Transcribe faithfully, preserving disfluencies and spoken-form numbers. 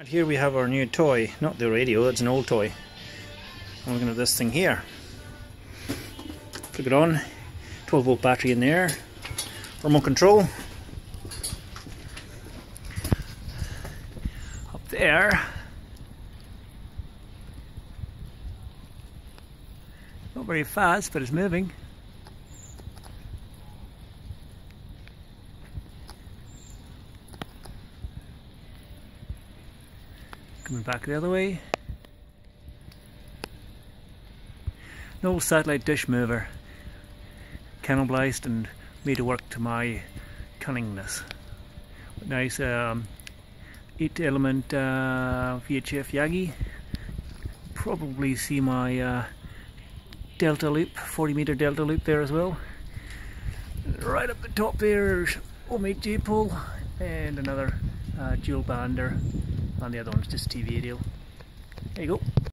And here we have our new toy, not the radio, it's an old toy. I'm looking at this thing here. Click it on, twelve volt battery in there, remote control. Up there. Not very fast, but it's moving. Coming back the other way. An old satellite dish mover, cannibalized and made to work to my cunningness. Nice um, eight element uh, V H F yagy. Probably see my uh, delta loop, forty meter delta loop there as well. Right up the top there's home eight J pole and another uh, dual bander. And the other one's just T V radio. There you go.